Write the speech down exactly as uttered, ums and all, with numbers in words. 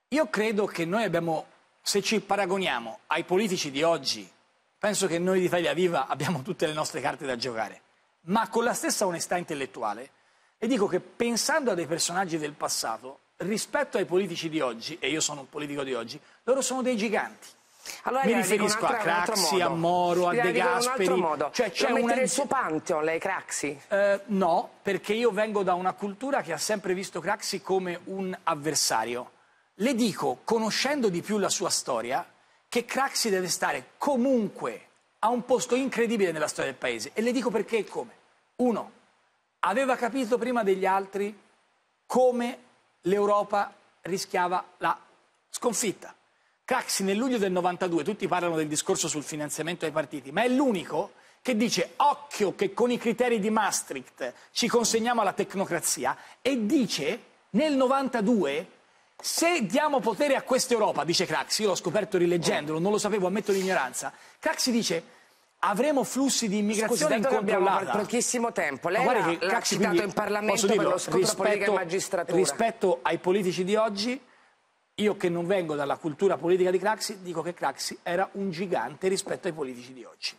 Io credo che noi abbiamo, se ci paragoniamo ai politici di oggi, penso che noi di Italia Viva abbiamo tutte le nostre carte da giocare, ma con la stessa onestà intellettuale, e dico che pensando a dei personaggi del passato, rispetto ai politici di oggi, e io sono un politico di oggi, loro sono dei giganti. Allora, mi riferisco a Craxi, a Moro, a De Gasperi. Cioè, c'è una... il suo pantheon, lei Craxi? Eh, no, perché io vengo da una cultura che ha sempre visto Craxi come un avversario. Le dico, conoscendo di più la sua storia, che Craxi deve stare comunque a un posto incredibile nella storia del paese. E le dico perché e come. Uno, aveva capito prima degli altri come l'Europa rischiava la sconfitta. Craxi nel luglio del novantadue, tutti parlano del discorso sul finanziamento ai partiti, ma è l'unico che dice occhio che con i criteri di Maastricht ci consegniamo alla tecnocrazia, e dice nel novantadue se diamo potere a questa Europa, dice Craxi, io l'ho scoperto rileggendolo, non lo sapevo, ammetto l'ignoranza, Craxi dice avremo flussi di immigrazione incontrollata. Abbiamo pochissimo tempo, lei l'ha citato in Parlamento per lo scontro politica e magistratura. Rispetto ai politici di oggi, io che non vengo dalla cultura politica di Craxi, dico che Craxi era un gigante rispetto ai politici di oggi.